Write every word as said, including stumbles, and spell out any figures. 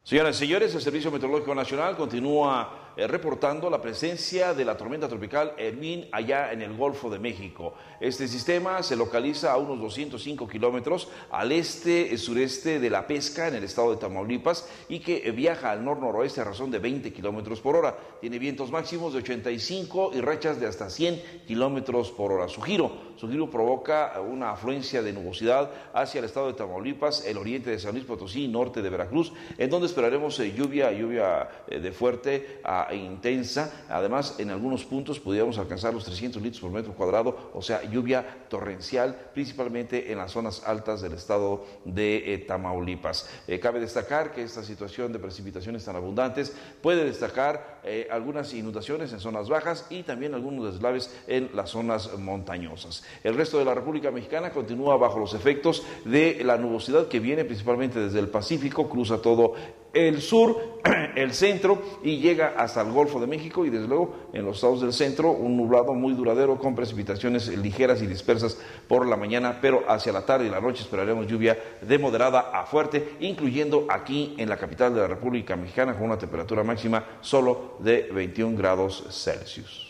Señoras y señores, el Servicio Meteorológico Nacional continúa eh, reportando la presencia de la tormenta tropical Hermín allá en el Golfo de México. Este sistema se localiza a unos doscientos cinco kilómetros al este-sureste de La Pesca, en el estado de Tamaulipas, y que viaja al nor-noroeste a razón de veinte kilómetros por hora. Tiene vientos máximos de ochenta y cinco y rachas de hasta cien kilómetros por hora. Su giro, su giro provoca una afluencia de nubosidad hacia el estado de Tamaulipas, el oriente de San Luis Potosí y norte de Veracruz, en donde esperaremos eh, lluvia, lluvia eh, de fuerte a intensa. Además, en algunos puntos pudiéramos alcanzar los trescientos litros por metro cuadrado, o sea, lluvia torrencial, principalmente en las zonas altas del estado de eh, Tamaulipas. Eh, cabe destacar que esta situación de precipitaciones tan abundantes puede destacar eh, algunas inundaciones en zonas bajas y también algunos deslaves en las zonas montañosas. El resto de la República Mexicana continúa bajo los efectos de la nubosidad que viene principalmente desde el Pacífico, cruza todo el sur, el centro y llega hasta el Golfo de México, y desde luego en los estados del centro un nublado muy duradero con precipitaciones ligeras y dispersas por la mañana, pero hacia la tarde y la noche esperaremos lluvia de moderada a fuerte, incluyendo aquí en la capital de la República Mexicana con una temperatura máxima solo de veintiún grados Celsius.